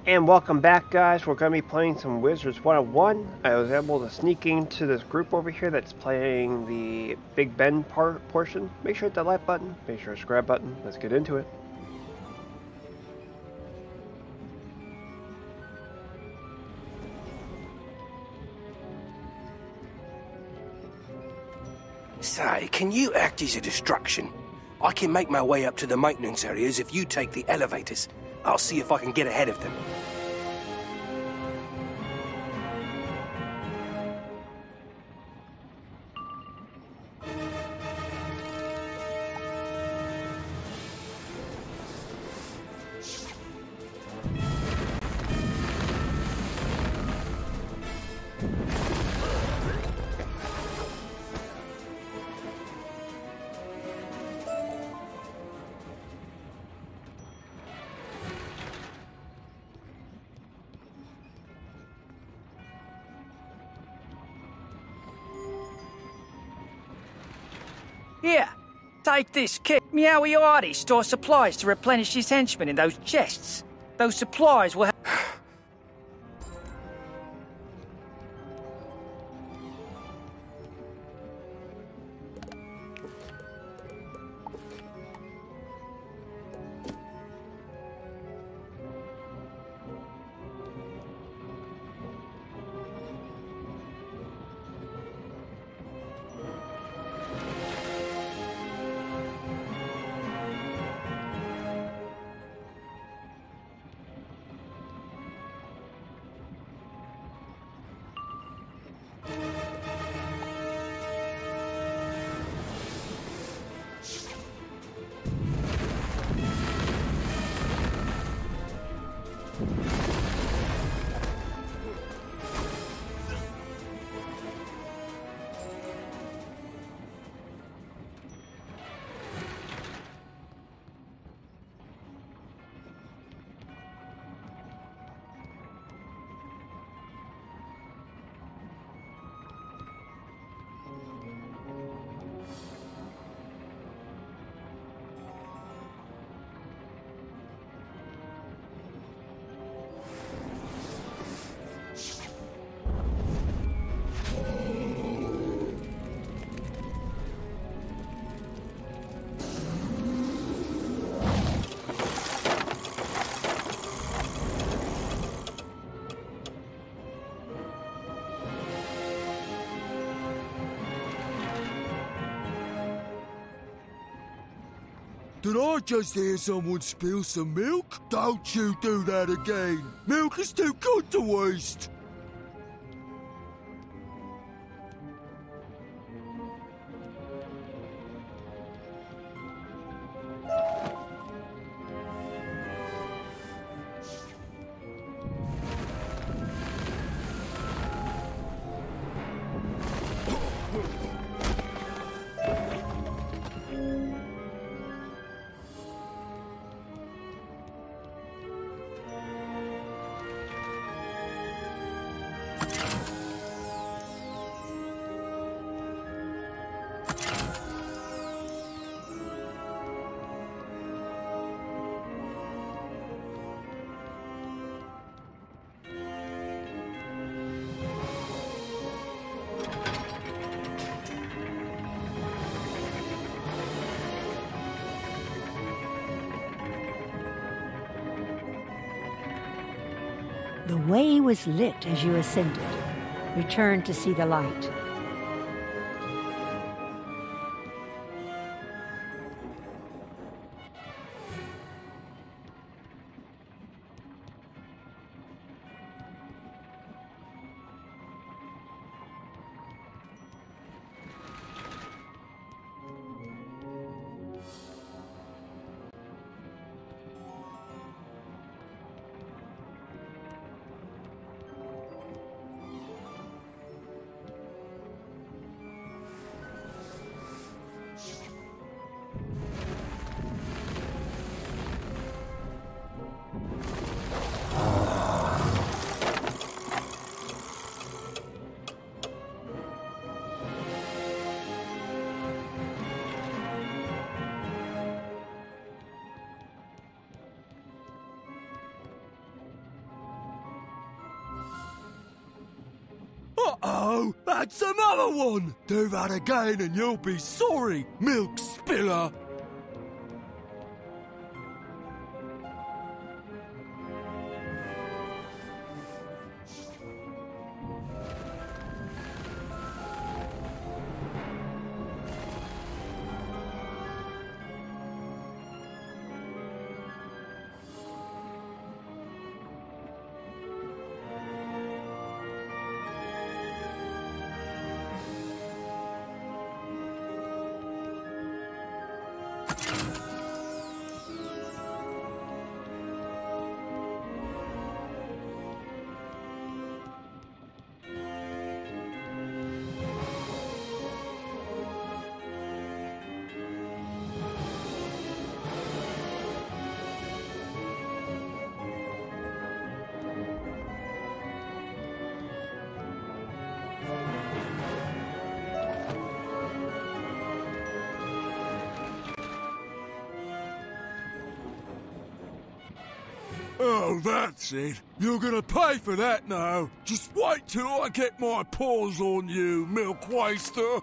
And welcome back, guys. We're going to be playing some Wizards 101. I was able to sneak into this group over here that's playing the Big Ben portion. Make sure to hit that like button. Make sure to subscribe button. Let's get into it. Say, can you act as a distraction? I can make my way up to the maintenance areas if you take the elevators. I'll see if I can get ahead of them. Here, take this kit. Meowie Artie stores supplies to replenish his henchmen in those chests. Those supplies will Did I just hear someone spill some milk? Don't you do that again. Milk is too good to waste. The way was lit as you ascended. Return to see the light. Uh-oh, that's another one! Do that again and you'll be sorry, milk spiller! Oh, that's it. You're gonna pay for that now. Just wait till I get my paws on you, milk waster.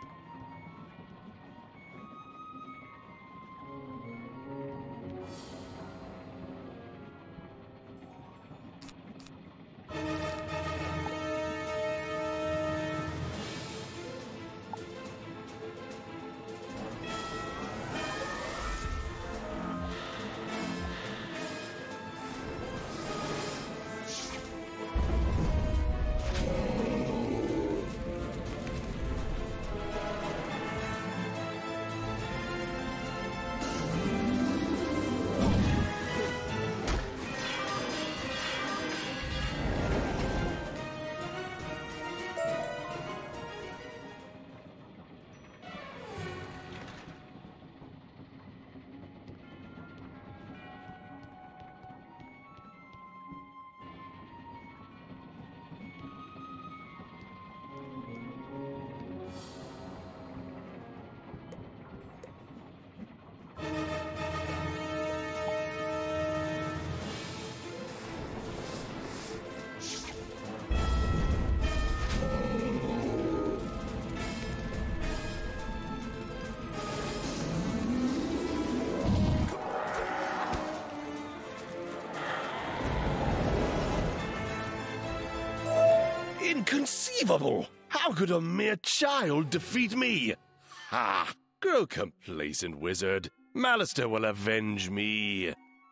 Inconceivable! How could a mere child defeat me? Ha! Grow complacent, wizard. Malister will avenge me.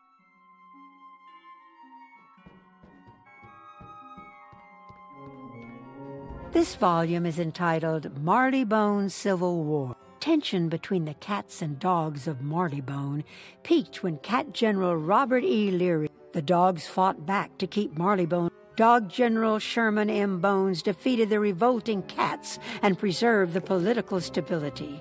This volume is entitled Marleybone Civil War. Tension between the cats and dogs of Marleybone peaked when Cat General Robert E. Leary. The dogs fought back to keep Marleybone. Dog General Sherman M. Bones defeated the revolting cats and preserved the political stability.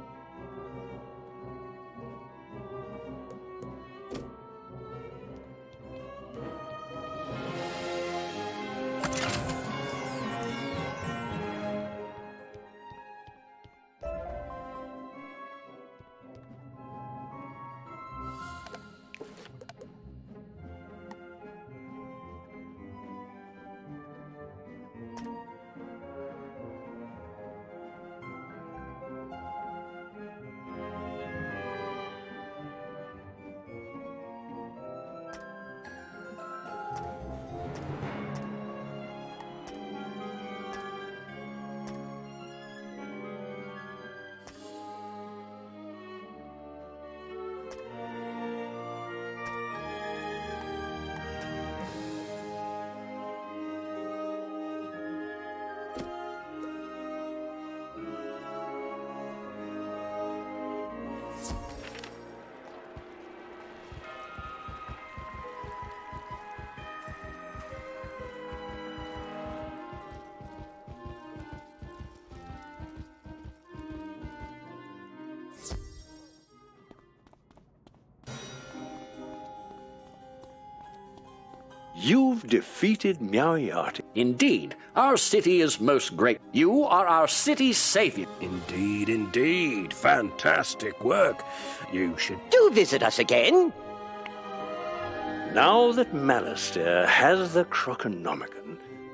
You've defeated Moriarty. Indeed, our city is most great. You are our city's savior. Indeed, indeed. Fantastic work. You should Do visit us again. Now that Malister has the Croconomicon,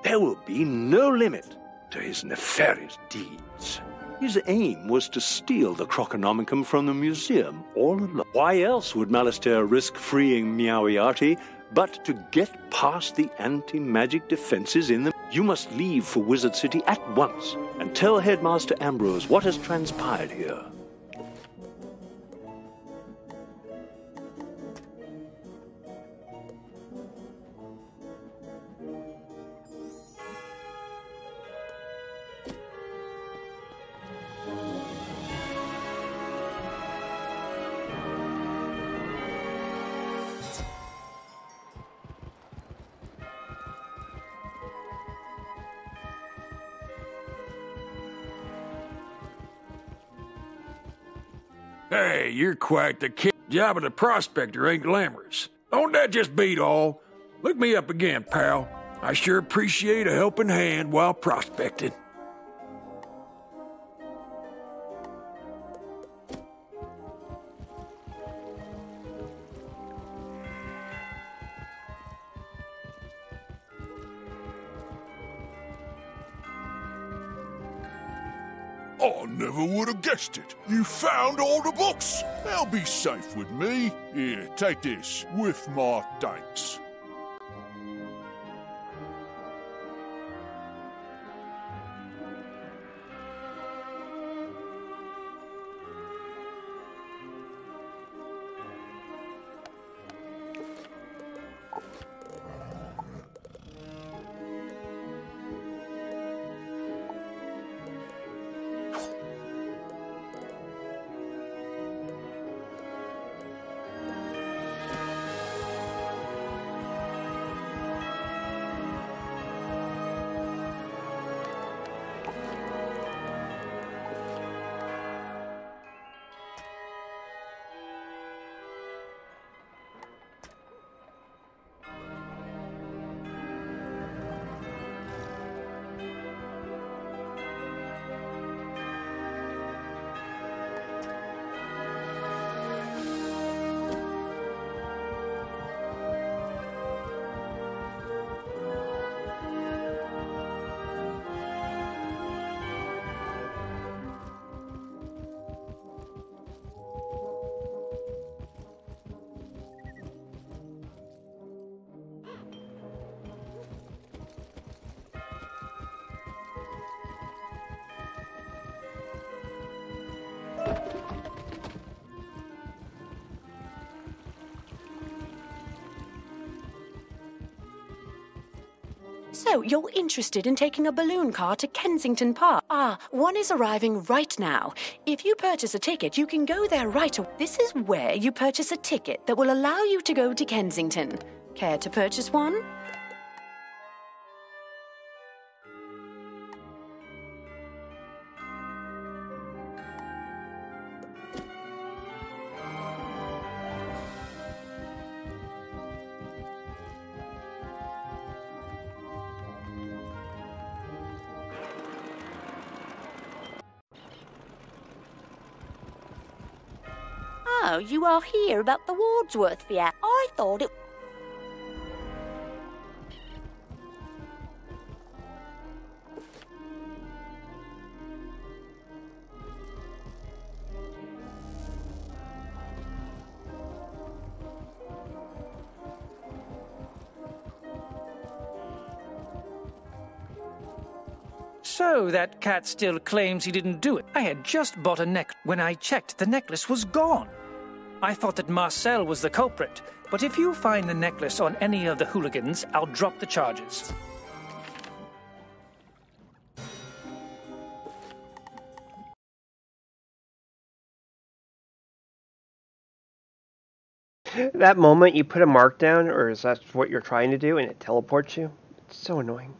There will be no limit to his nefarious deeds. His aim was to steal the Croconomicon from the museum all along. Why else would Malistaire risk freeing Meowiarty but to get past the anti-magic defenses in the... You must leave for Wizard City at once and tell Headmaster Ambrose what has transpired here. Hey, you're quite the kid. Job of the prospector ain't glamorous. Don't that just beat all? Look me up again, pal. I sure appreciate a helping hand while prospecting. I never would have guessed it. You found all the books. They'll be safe with me. Here, take this, with my thanks. So, you're interested in taking a balloon car to Kensington Park? Ah, one is arriving right now. If you purchase a ticket, you can go there right away. This is where you purchase a ticket that will allow you to go to Kensington. Care to purchase one? Oh, you are here about the Wordsworth Fair. I thought it... So that cat still claims he didn't do it. I had just bought a necklace. When I checked, the necklace was gone. I thought that Marcel was the culprit, but if you find the necklace on any of the hooligans, I'll drop the charges. That moment you put a mark down, or is that what you're trying to do, and it teleports you? It's so annoying.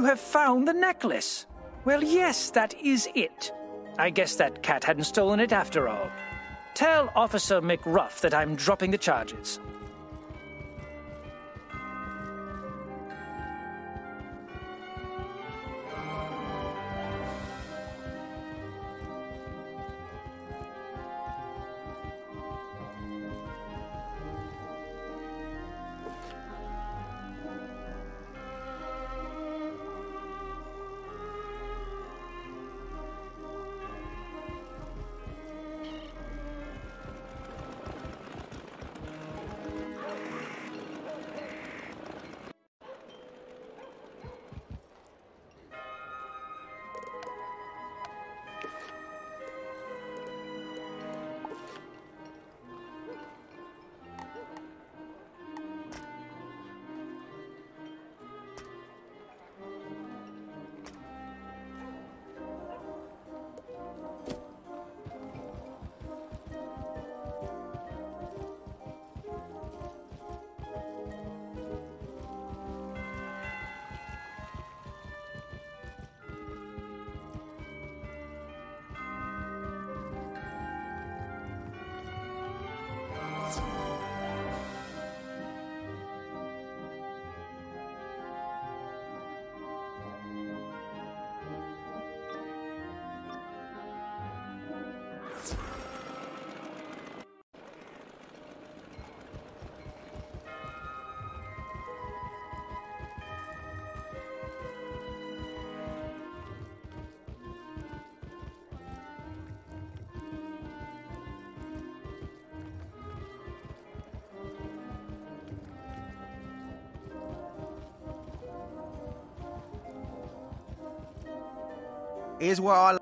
You have found the necklace. Well, yes, that is it. I guess that cat hadn't stolen it after all. Tell Officer McRuff that I'm dropping the charges. Here's what I...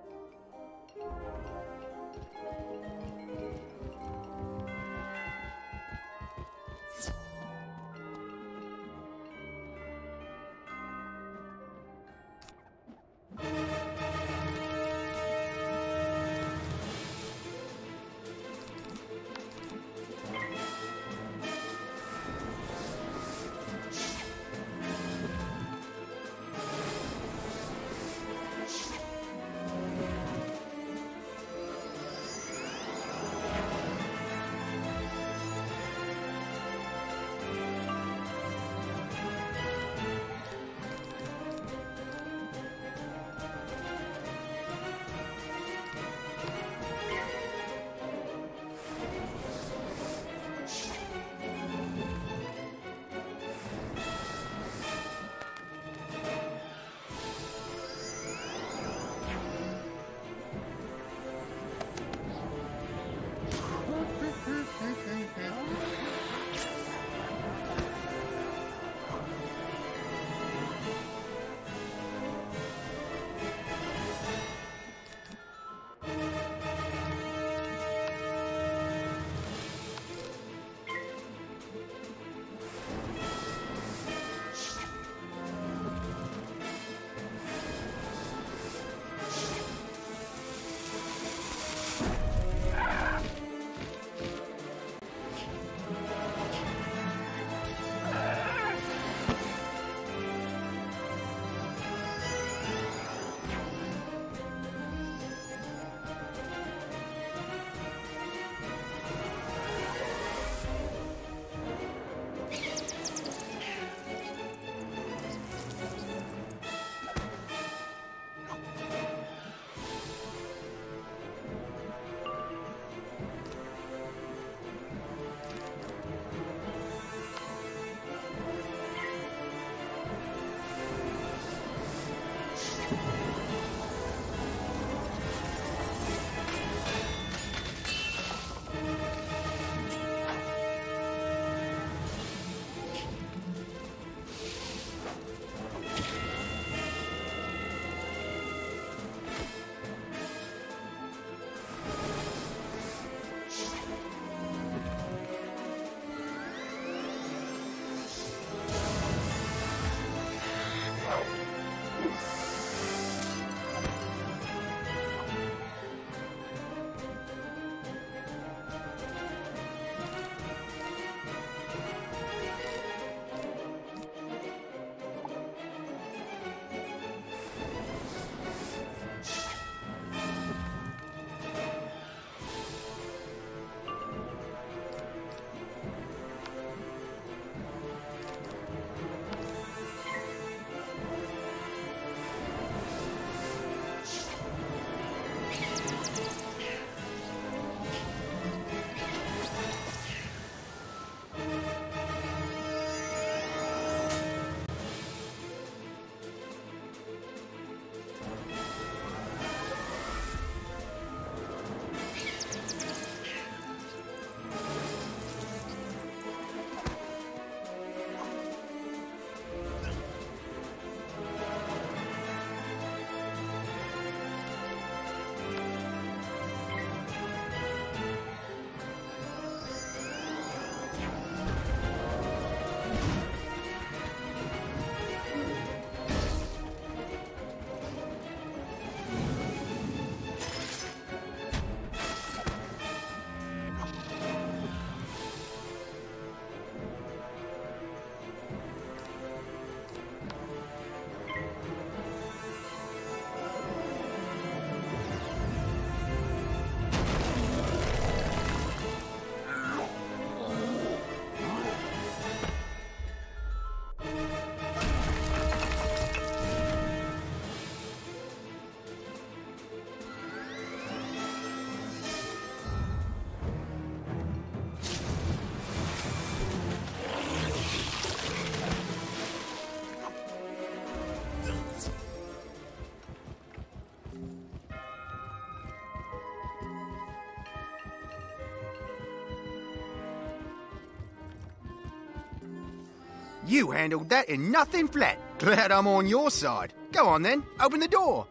You handled that in nothing flat. Glad I'm on your side. Go on then, open the door.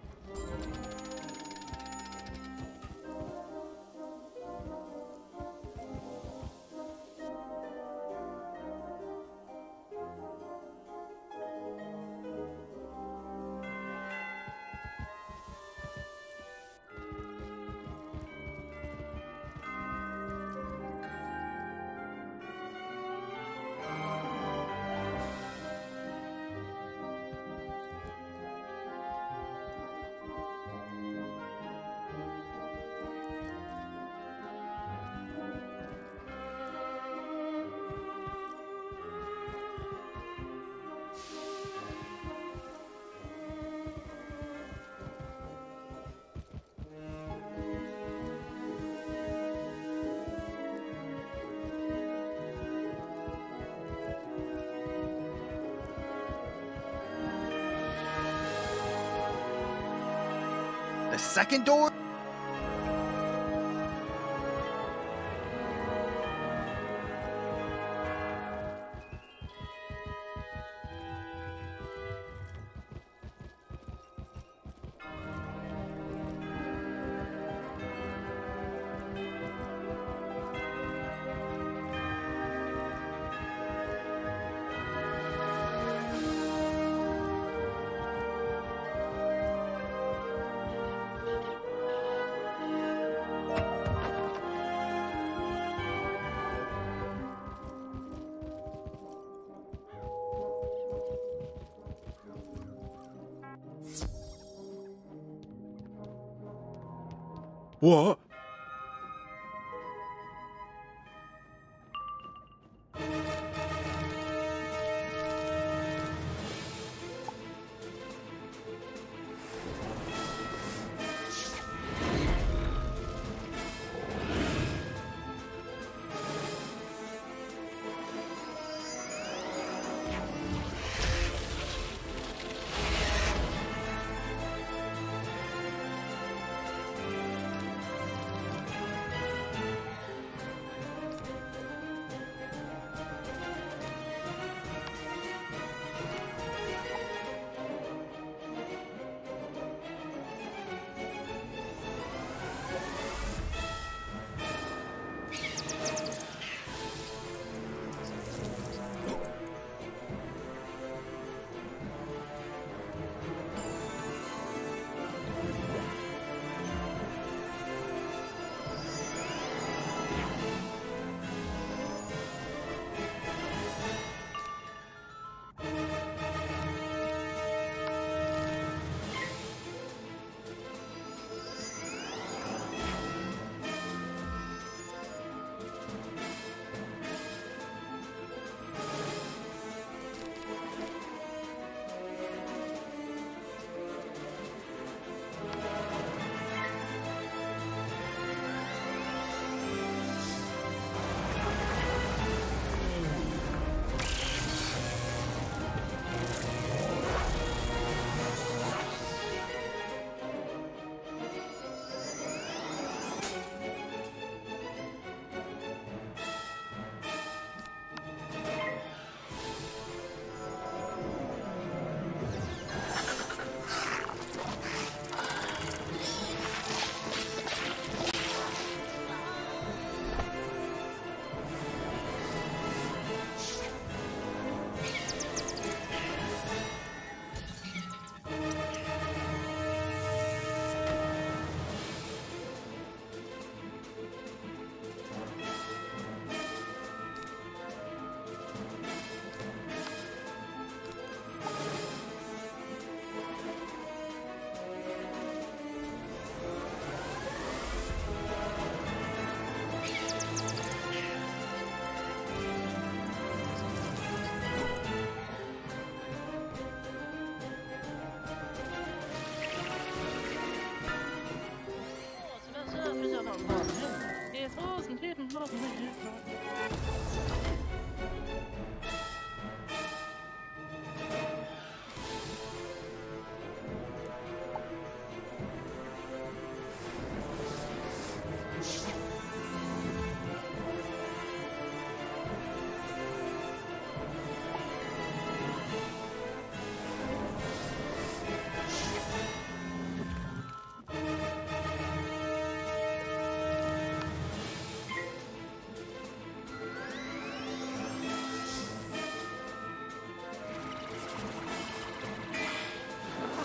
The second door? What?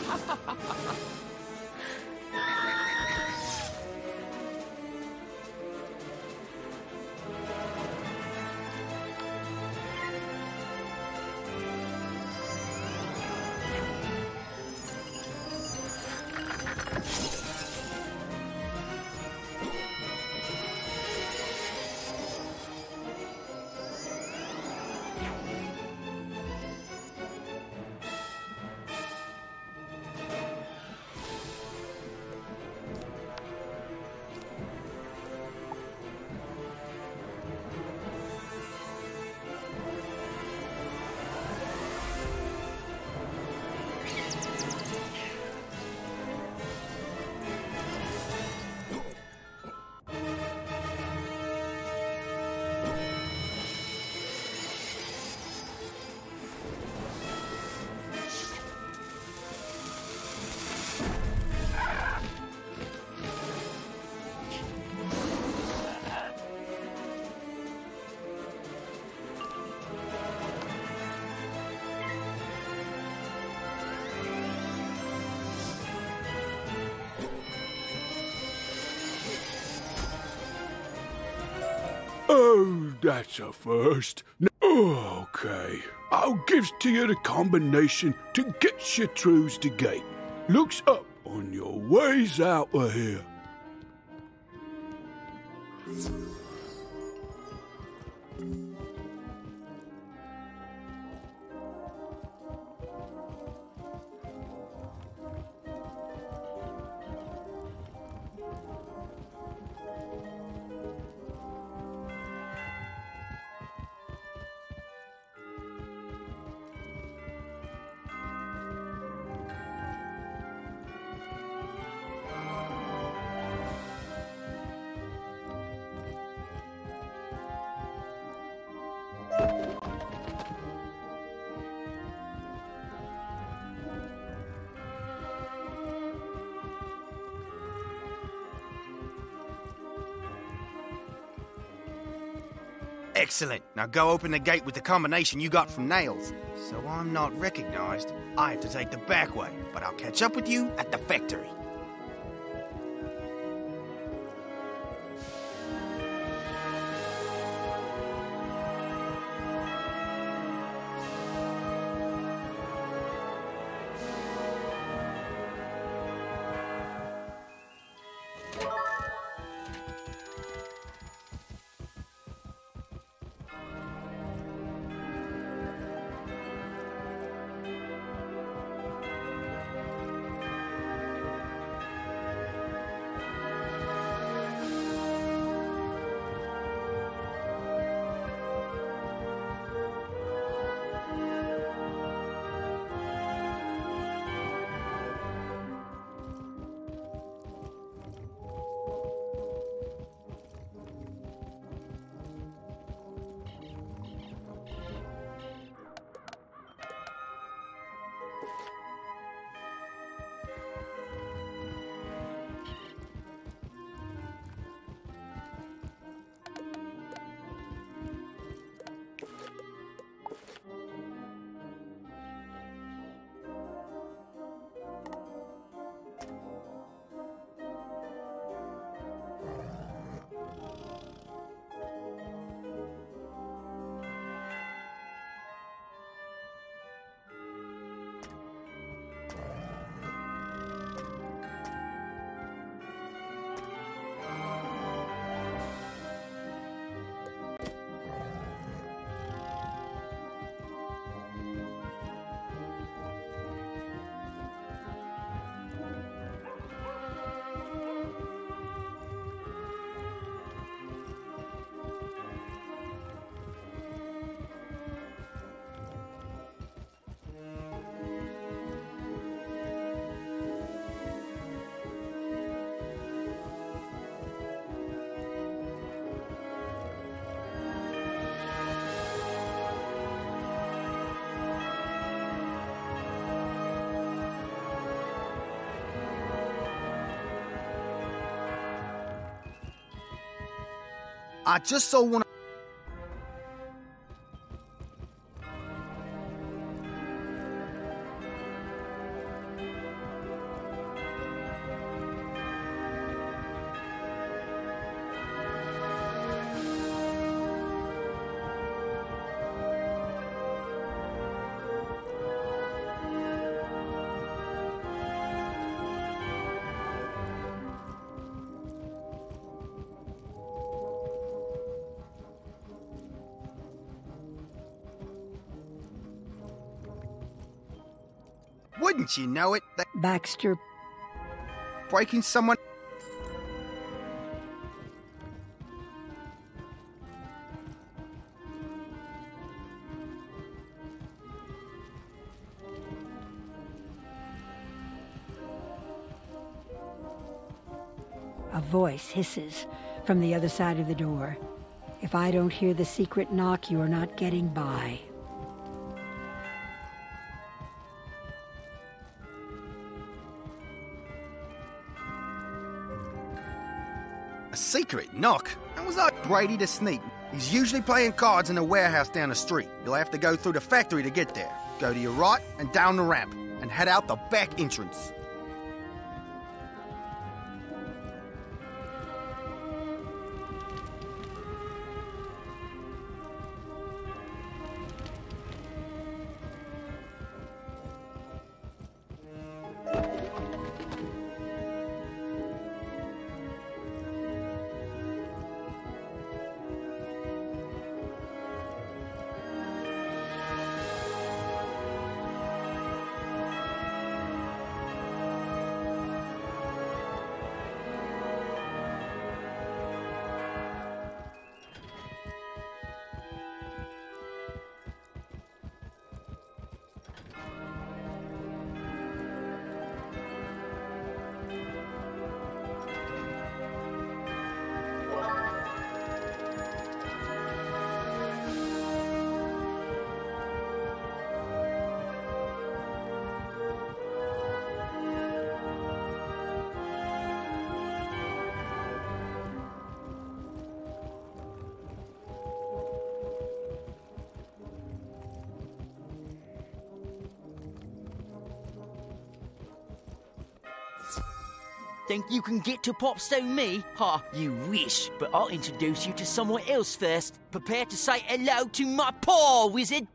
Oh, that's a first. Okay, I'll give to you the combination to get you through the gate. Looks up on your ways out of here. Excellent. Now go open the gate with the combination you got from Nails. So I'm not recognized. I have to take the back way, but I'll catch up with you at the factory. I just so want to... Wouldn't you know it? Baxter. Breaking someone... A voice hisses from the other side of the door. If I don't hear the secret knock, you are not getting by. A secret knock? How was I Brady to sneak? He's usually playing cards in a warehouse down the street. You'll have to go through the factory to get there. Go to your right and down the ramp, and head out the back entrance. Think you can get to Popstone me? Ha, you wish, but I'll introduce you to someone else first. Prepare to say hello to my paw, wizard!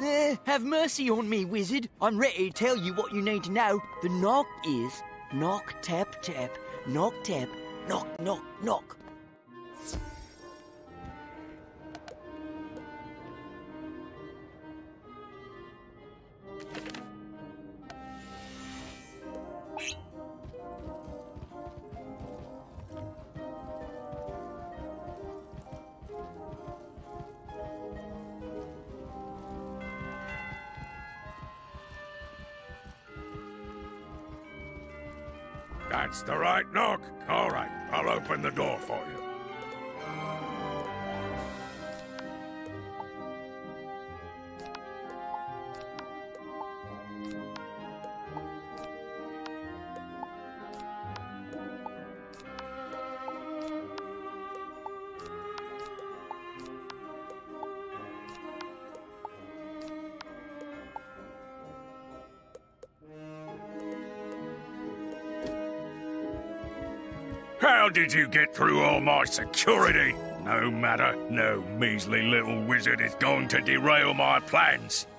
Have mercy on me, wizard. I'm ready to tell you what you need to know. The knock is knock, tap, tap, knock, tap, knock, knock, knock. That's the right knock. All right, I'll open the door for you. How did you get through all my security? No matter, no measly little wizard is going to derail my plans.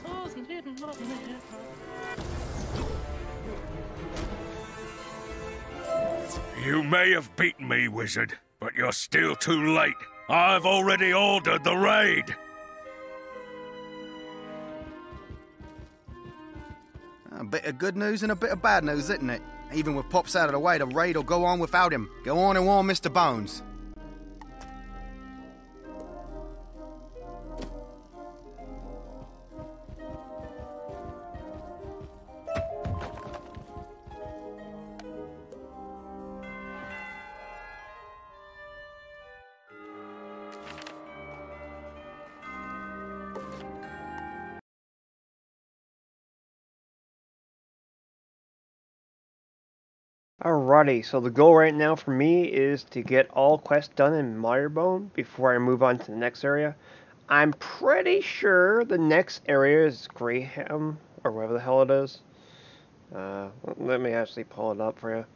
You may have beaten me, wizard, but you're still too late. I've already ordered the raid. A bit of good news and a bit of bad news, isn't it? Even with Pops out of the way, the raid will go on without him. Go on and warn Mr. Bones. Alrighty, so the goal right now for me is to get all quests done in Marleybone before I move on to the next area. I'm pretty sure the next area is Graham, or whatever the hell it is. Let me actually pull it up for you.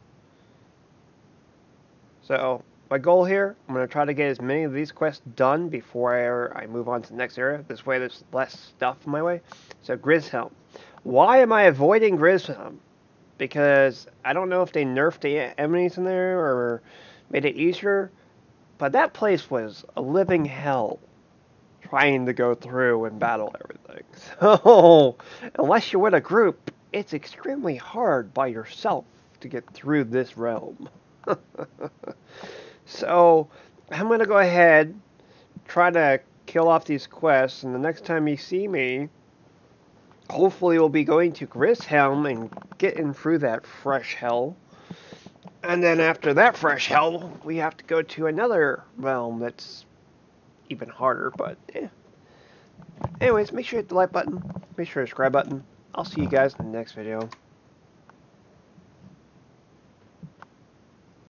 So, my goal here, I'm going to try to get as many of these quests done before I move on to the next area. This way there's less stuff in my way. So, Grishelm. Why am I avoiding Grishelm? Because I don't know if they nerfed the enemies in there or made it easier, but that place was a living hell trying to go through and battle everything. So, unless you're with a group, it's extremely hard by yourself to get through this realm. So, I'm going to go ahead, try to kill off these quests, and the next time you see me, hopefully we'll be going to Grishelm and getting through that fresh hell. And then after that fresh hell, we have to go to another realm that's even harder, but eh. Anyways, make sure you hit the like button, make sure to subscribe button. I'll see you guys in the next video.